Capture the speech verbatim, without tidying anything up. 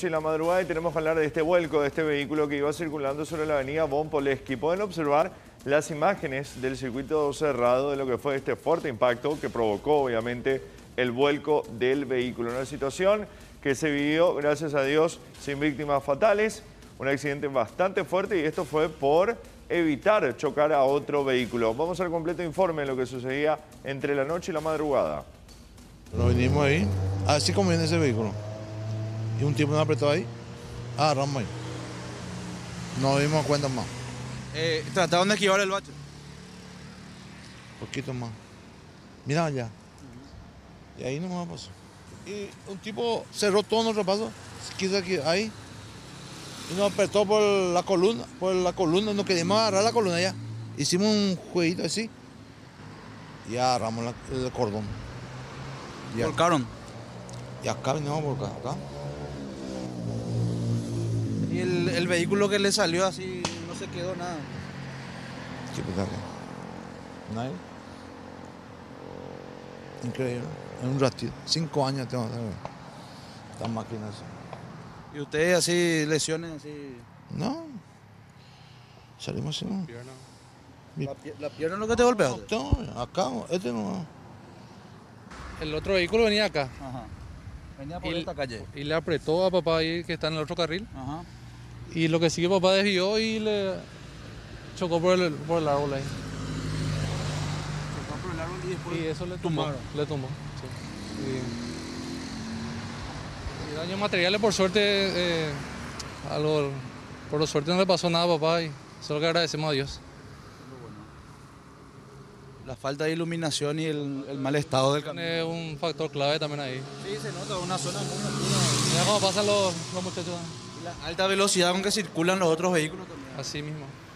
noche y la madrugada y tenemos que hablar de este vuelco de este vehículo que iba circulando sobre la avenida Von Poleski. Pueden observar las imágenes del circuito cerrado de lo que fue este fuerte impacto que provocó obviamente el vuelco del vehículo. Una situación que se vivió, gracias a Dios, sin víctimas fatales. Un accidente bastante fuerte y esto fue por evitar chocar a otro vehículo. Vamos al completo informe de lo que sucedía entre la noche y la madrugada. Nos vinimos ahí, así como viene ese vehículo. Y un tipo nos apretó ahí, agarramos ahí. No dimos cuenta más. Eh, ¿Trataron de esquivar el bache? Poquito más. Mira allá. Y ahí nomás pasó. Y un tipo cerró todo nuestro paso, se quiso aquí, ahí. Y nos apretó por la columna, por la columna, nos queríamos agarrar la columna ya. Hicimos un jueguito así. Y agarramos la, el cordón. Y ¿Volcaron? Y acá venimos por acá. acá. ¿Y el, el vehículo que le salió así no se quedó nada? ¿Qué pasa acá? Nadie. Increíble. En un ratito. Cinco años tengo que tener estas máquinas. ¿Y ustedes así, lesiones así? No. Salimos así. ¿No? Mi- ¿La, pie- la pierna es lo que te golpea? No, acá, este no. El otro vehículo venía acá Ajá. Venía por y, esta calle. y le apretó a papá ahí que está en el otro carril. Ajá. Y lo que sigue papá desvió y le chocó por el, por el árbol ahí. Chocó por el árbol y después Y eso le tumbó. tumbaron. Le tumbó, sí. Y, y daños materiales, por suerte, eh, algo, por suerte no le pasó nada a papá y solo que agradecemos a Dios. La falta de iluminación y el, el mal estado del camino. Es un factor clave también ahí. Sí, se nota, una zona muy oscura. Mira cómo pasan los, los muchachos Y la alta velocidad con que circulan los otros vehículos también. así mismo.